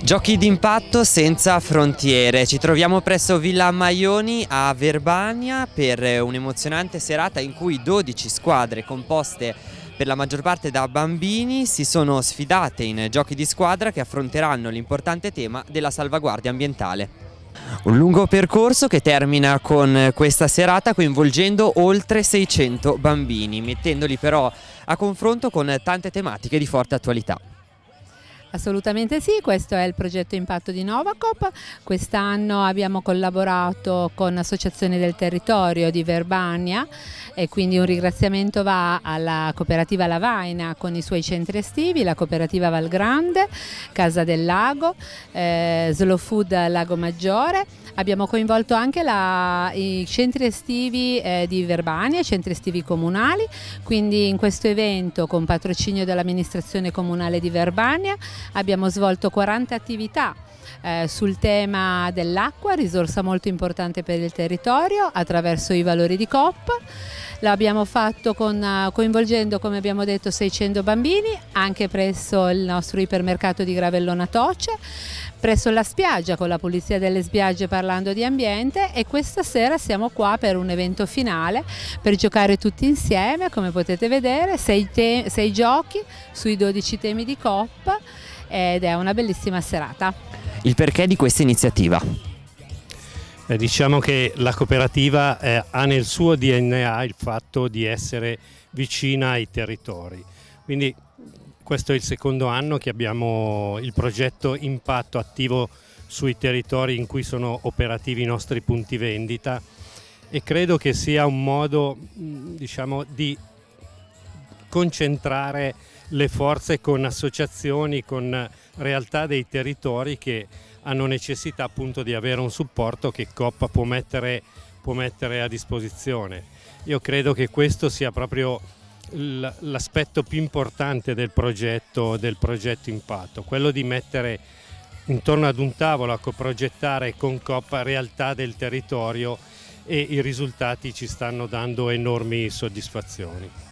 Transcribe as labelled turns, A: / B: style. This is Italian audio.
A: Giochi d'impatto senza frontiere. Ci troviamo presso Villa Maioni a Verbania per un'emozionante serata in cui 12 squadre composte per la maggior parte da bambini si sono sfidate in giochi di squadra che affronteranno l'importante tema della salvaguardia ambientale. Un lungo percorso che termina con questa serata coinvolgendo oltre 600 bambini, mettendoli però a confronto con tante tematiche di forte attualità.
B: Assolutamente sì, questo è il progetto Impatto di Novacop. Quest'anno abbiamo collaborato con Associazioni del Territorio di Verbania e quindi un ringraziamento va alla cooperativa Lavaina con i suoi centri estivi, la cooperativa Valgrande, Casa del Lago, Slow Food Lago Maggiore. Abbiamo coinvolto anche i centri estivi di Verbania, i centri estivi comunali, quindi in questo evento con patrocinio dell'amministrazione comunale di Verbania abbiamo svolto 40 attività sul tema dell'acqua, risorsa molto importante per il territorio, attraverso i valori di Coop. L'abbiamo fatto coinvolgendo, come abbiamo detto, 600 bambini, anche presso il nostro ipermercato di Gravellona Toce, presso la spiaggia con la pulizia delle spiagge parlando di ambiente, e questa sera siamo qua per un evento finale per giocare tutti insieme, come potete vedere, 6 giochi sui 12 temi di Coop ed è una bellissima serata.
A: Il perché di questa iniziativa?
C: Diciamo che la cooperativa ha nel suo DNA il fatto di essere vicina ai territori, quindi questo è il secondo anno che abbiamo il progetto Impatto attivo sui territori in cui sono operativi i nostri punti vendita, e credo che sia un modo, diciamo, di concentrare le forze con associazioni, con realtà dei territori che hanno necessità appunto di avere un supporto che Coop può mettere a disposizione. Io credo che questo sia proprio l'aspetto più importante del progetto Impatto, quello di mettere intorno ad un tavolo a coprogettare con Coop realtà del territorio, e i risultati ci stanno dando enormi soddisfazioni.